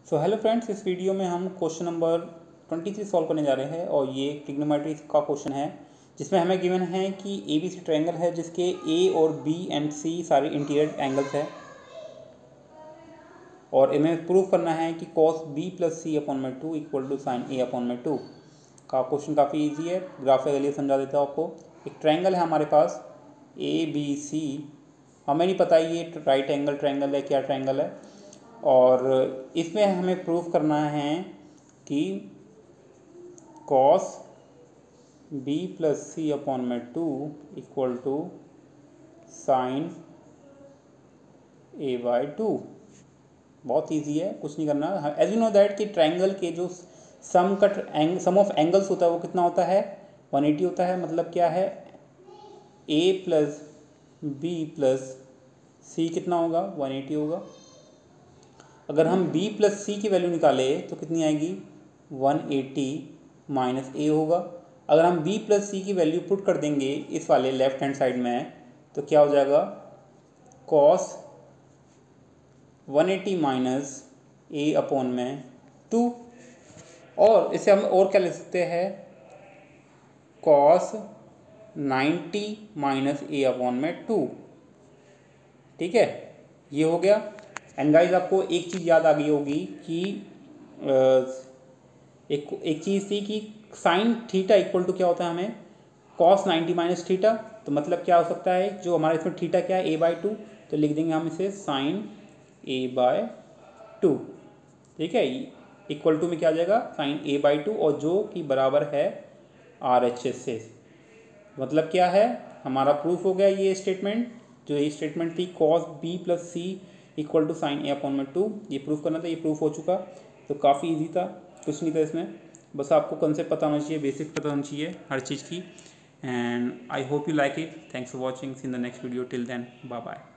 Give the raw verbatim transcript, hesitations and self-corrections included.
सो hello friends, इस video में हम क्वेश्चन नंबर तेईस सॉल्व करने जा रहे हैं और ये ट्रिग्नोमेट्री का क्वेश्चन है जिसमें हमें गिवन है कि ए बी सी ट्रायंगल है जिसके ए और बी एंड सी सारे इंटीरियर एंगल्स है और इन्हें प्रूव करना है कि cos b plus C upon में two equal to sine A upon में टू का क्वेश्चन काफ़ी इजी है। ग्राफिकली समझा देता हूँ आपको। एक ट्रायंगल है हमारे पास ए बी सी, हमें नहीं पता ये राइट एंगल ट्रायंगल है क्या ट्रायंगल है, और इसमें हमें प्रूव करना है कि cos b plus C upon में two equal to sine A by two. बहुत इजी है, कुछ नहीं करना। एज यू नो दैट कि ट्रायंगल के जो सम कट एंग सम ऑफ एंगल्स होता है वो कितना होता है, वन एटी होता है। मतलब क्या है, a plus B plus C कितना होगा, वन एटी होगा। अगर हम b प्लस सी की वैल्यू निकालें तो कितनी आएगी, वन एटी माइनस ए होगा। अगर हम b प्लस सी की वैल्यू पुट कर देंगे इस वाले लेफ्ट हैंड साइड में तो क्या हो जाएगा, cos one eighty minus A upon में टू। और इसे हम और क्या ले सकते हैं, cos ninety minus A upon में टू। ठीक है, ये हो गया। एंड गाइज आपको एक चीज़ याद आ गई होगी कि एक एक चीज़ थी कि साइन थीटा इक्वल टू क्या होता है, हमें cos नाइन्टी माइनस थीटा। तो मतलब क्या हो सकता है, जो हमारे इसमें थीटा क्या है, ए बाई टू, तो लिख देंगे हम इसे साइन ए बाय टू। ठीक है, इक्वल टू में क्या आ जाएगा, साइन ए बाई टू, और जो कि बराबर है आर एच एस से। मतलब क्या है, हमारा प्रूफ हो गया ये स्टेटमेंट। जो ये स्टेटमेंट थी cos b plus C equal to sine A upon में टू, ये प्रूफ करना था, ये प्रूफ हो चुका। तो काफ़ी इजी था, कुछ नहीं था इसमें, बस आपको कंसेप्ट पता होना चाहिए, बेसिक पता होना चाहिए हर चीज़ की। And I hope you like it. Thanks for watching. See in the next video. Till then, bye bye.